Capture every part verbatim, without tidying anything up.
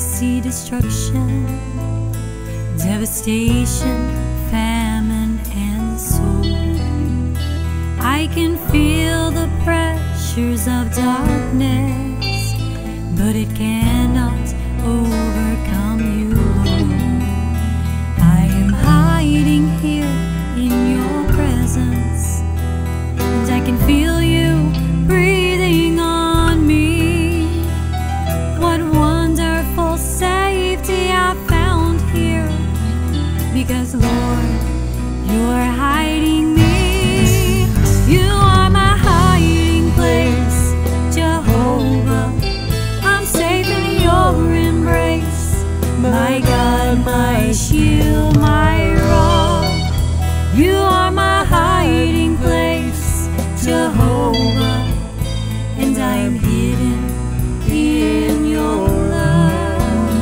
see destruction, devastation, famine, and sorrow. I can feel the pressures of darkness, but it cannot overcome you, Lord. I am hiding here in your presence, and I can feel you breathing on me. What wonderful safety I found here, because Lord, you're hiding me. You are my hiding place, Jehovah. I'm safe in your embrace, my God, my shield, my rock. You are my hiding place, Jehovah, and I am hidden in your love.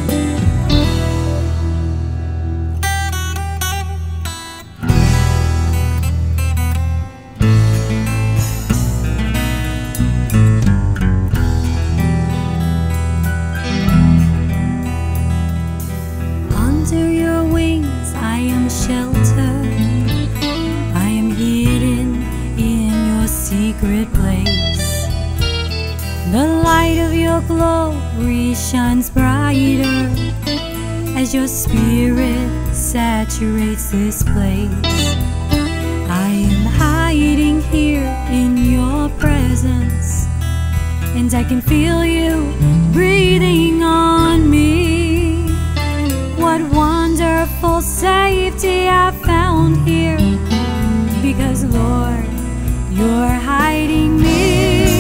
Under your wings I am sheltered, I am hidden in your secret place. The light of your glory shines brighter as your spirit saturates this place. I am hiding here in your presence, and I can feel you breathing on me. What wonderful safety I found here, because Lord, you're hiding me.